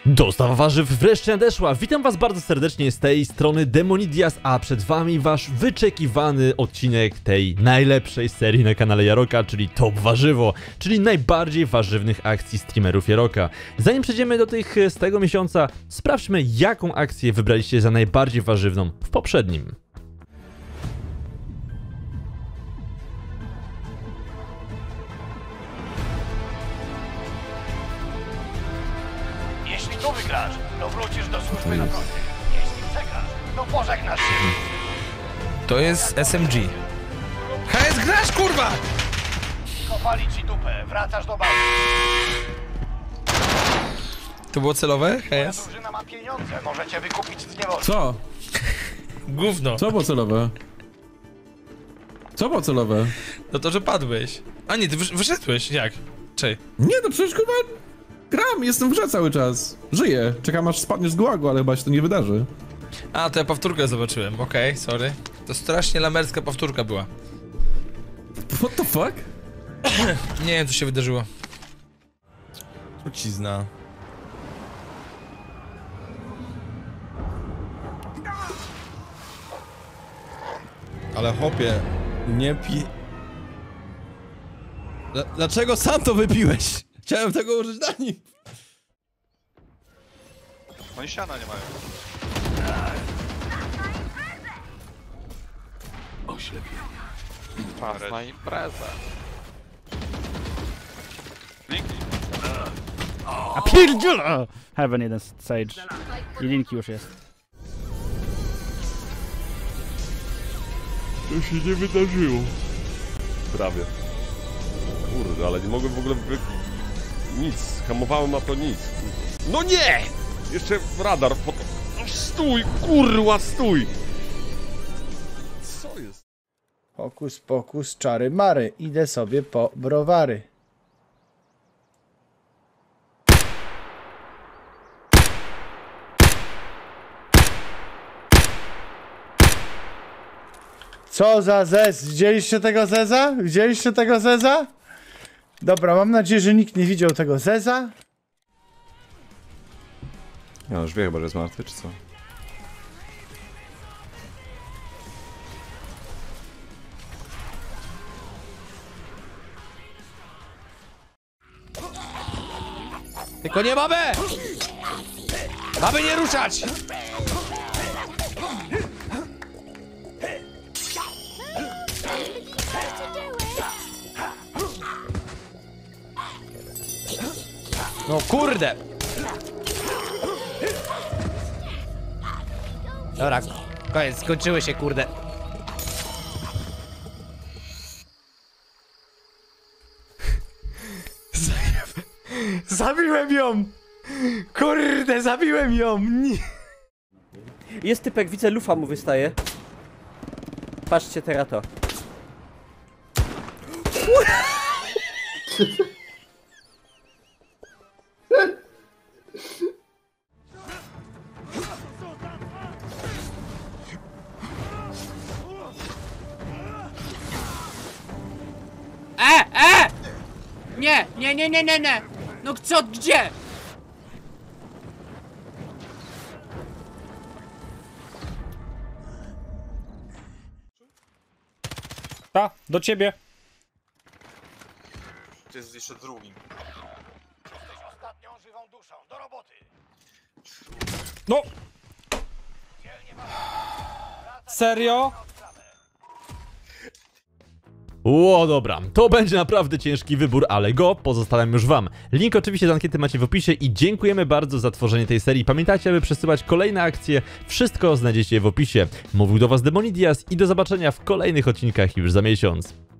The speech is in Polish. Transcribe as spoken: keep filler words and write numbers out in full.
Dostawa warzyw wreszcie nadeszła. Witam was bardzo serdecznie z tej strony Demonidias, a przed wami wasz wyczekiwany odcinek tej najlepszej serii na kanale Jaroka, czyli Top Warzywo, czyli najbardziej warzywnych akcji streamerów Jaroka. Zanim przejdziemy do tych z tego miesiąca, sprawdźmy, jaką akcję wybraliście za najbardziej warzywną w poprzednim. Jeśli tu wygrasz, to wrócisz do służby na froncie. Jeśli przegrasz, to pożegnasz się. To jest S M G. H S, grasz, kurwa! Kopali ci dupę, wracasz do bazy. To było celowe? H Moja S? drużyna ma pieniądze, możecie wykupić z niewoli. Co? Gówno. Co było celowe? Co było celowe? No to, że padłeś. A nie, ty wysz wyszedłeś. Jak? Czej. Nie, no przecież chyba gram, jestem w grze cały czas. Żyję, czekam aż spadniesz z gułagu, ale chyba się to nie wydarzy. A, to ja powtórkę zobaczyłem. Okej, okay, sorry. To strasznie lamerska powtórka była. What the fuck? Nie wiem, co się wydarzyło. Trucizna. Ale chłopie, nie pi... Dla- Dlaczego sam to wypiłeś? Chciałem tego użyć na nim. Oni siana nie mają. Czas na imprezę. Linki. A pierdziula! Heaven jeden Sage. I linki już jest. To się nie wydarzyło. Prawie. Kurde, ale nie mogłem w ogóle wy... nic. Hamowałem, a to nic. No nie! Jeszcze radar pod... No stój, kurwa, stój! Co jest? Hokus pokus, czary mary. Idę sobie po browary. Co za zez? Widzieliście tego zeza? Widzieliście tego zeza? Dobra, mam nadzieję, że nikt nie widział tego zeza. Ja już wie chyba, że jest martwy, czy co? Tylko nie babę! Baby nie ruszać! No kurde! Dobra, koniec, skończyły się, kurde. Zabiłem ją! Kurde, zabiłem ją! Nie. Jest typek, widzę, lufa mu wystaje. Patrzcie teraz to. E, e! Nie, nie, nie, nie, nie, nie! No co, gdzie? Ta, do ciebie. To jest jeszcze drugi. Jesteś ostatnią żywą duszą, do roboty. No! Serio? Ło, dobra, to będzie naprawdę ciężki wybór, ale go pozostawiam już wam. Link oczywiście do ankiety macie w opisie i dziękujemy bardzo za tworzenie tej serii. Pamiętajcie, aby przesyłać kolejne akcje, wszystko znajdziecie w opisie. Mówił do was Demonidias i do zobaczenia w kolejnych odcinkach już za miesiąc.